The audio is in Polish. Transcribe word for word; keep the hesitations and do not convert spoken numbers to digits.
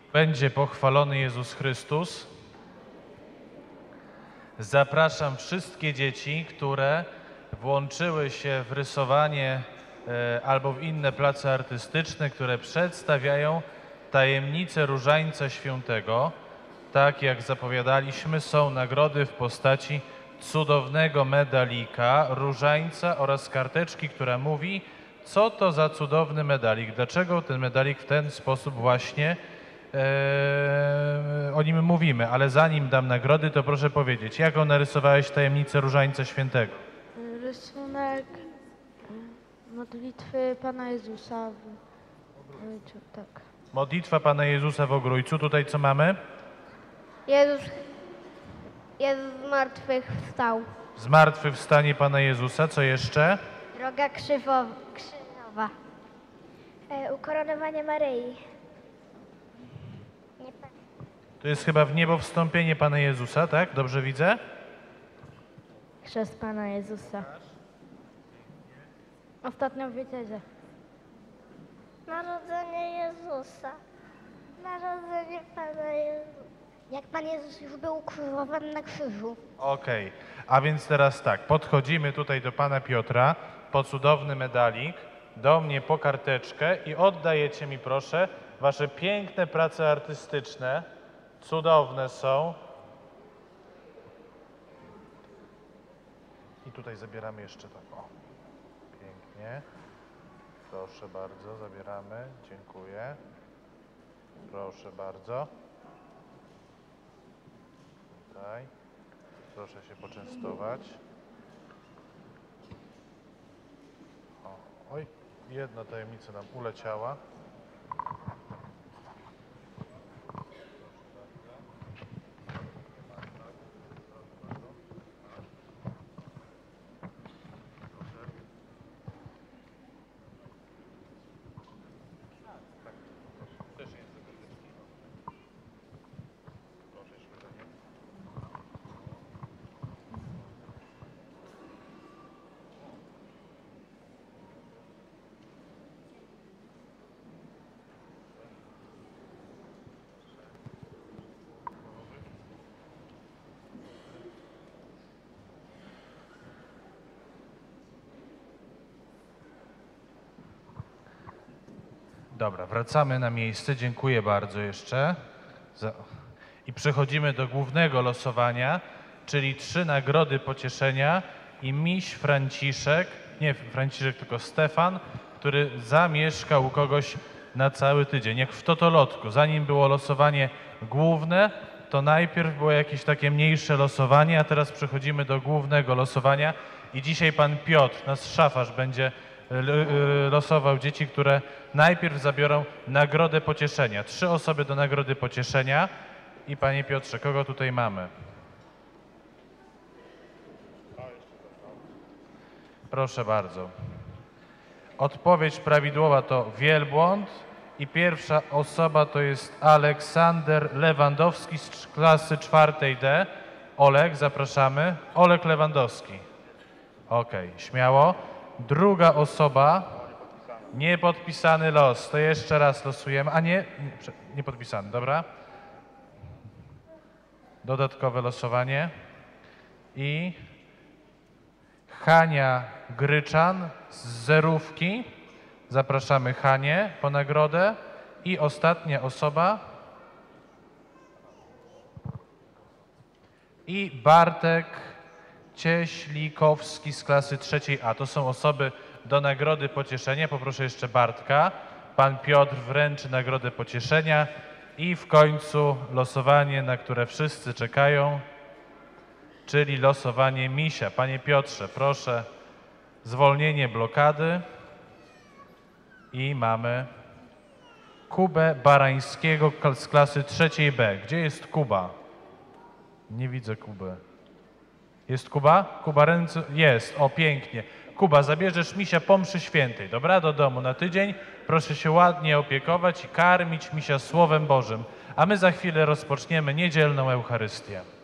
Będzie pochwalony Jezus Chrystus. Zapraszam wszystkie dzieci, które włączyły się w rysowanie e, albo w inne place artystyczne, które przedstawiają tajemnicę Różańca Świętego. Tak jak zapowiadaliśmy, są nagrody w postaci cudownego medalika, różańca oraz karteczki, która mówi, co to za cudowny medalik, dlaczego ten medalik w ten sposób właśnie e, o nim mówimy. Ale zanim dam nagrody, to proszę powiedzieć, jaką narysowałeś tajemnicę Różańca Świętego? Rysunek modlitwy Pana Jezusa w Ogrójcu, tak. Modlitwa Pana Jezusa w Ogrójcu. Tutaj co mamy? Jezus, Jezus z martwych wstał. Zmartwychwstanie Pana Jezusa. Co jeszcze? Droga krzywo, krzyżowa. E, ukoronowanie Maryi. Nie pa- To jest chyba w niebo wstąpienie Pana Jezusa, tak? Dobrze widzę? Chrzest Pana Jezusa. Ostatnio w wieczerzy. Narodzenie Jezusa. Narodzenie Pana Jezusa. Jak Pan Jezus już był ukrzyżowany na krzyżu. Okej, a więc teraz tak, podchodzimy tutaj do Pana Piotra po cudowny medalik, do mnie po karteczkę i oddajecie mi proszę Wasze piękne prace artystyczne, cudowne są. I tutaj zabieramy jeszcze tak, o, pięknie, proszę bardzo, zabieramy, dziękuję, proszę bardzo. Tutaj. Proszę się poczęstować. O, oj, jedna tajemnica nam uleciała. Dobra, wracamy na miejsce. Dziękuję bardzo jeszcze. Za... I przechodzimy do głównego losowania, czyli trzy nagrody pocieszenia i miś Franciszek, nie Franciszek, tylko Stefan, który zamieszka u kogoś na cały tydzień. Jak w totolotku. Zanim było losowanie główne, to najpierw było jakieś takie mniejsze losowanie, a teraz przechodzimy do głównego losowania i dzisiaj pan Piotr, nasz szafarz, będzie losował dzieci, które najpierw zabiorą nagrodę pocieszenia. Trzy osoby do nagrody pocieszenia. I panie Piotrze, kogo tutaj mamy? Proszę bardzo. Odpowiedź prawidłowa to wielbłąd i pierwsza osoba to jest Aleksander Lewandowski z klasy czwartej D. Olek, zapraszamy. Olek Lewandowski. Okej, śmiało. Druga osoba, niepodpisany los, to jeszcze raz losujemy, a nie, nie podpisany, dobra? Dodatkowe losowanie. I Hania Gryczan z zerówki, zapraszamy Hanię po nagrodę. I ostatnia osoba. I Bartek Cieślikowski z klasy trzeciej A. To są osoby do nagrody pocieszenia. Poproszę jeszcze Bartka. Pan Piotr wręczy nagrodę pocieszenia i w końcu losowanie, na które wszyscy czekają, czyli losowanie misia. Panie Piotrze, proszę zwolnienie blokady i mamy Kubę Barańskiego z klasy trzeciej B. Gdzie jest Kuba? Nie widzę Kuby. Jest Kuba? Kuba ręce? Jest, o pięknie. Kuba, zabierzesz misia po mszy świętej, dobra? Do domu na tydzień. Proszę się ładnie opiekować i karmić misia Słowem Bożym. A my za chwilę rozpoczniemy niedzielną Eucharystię.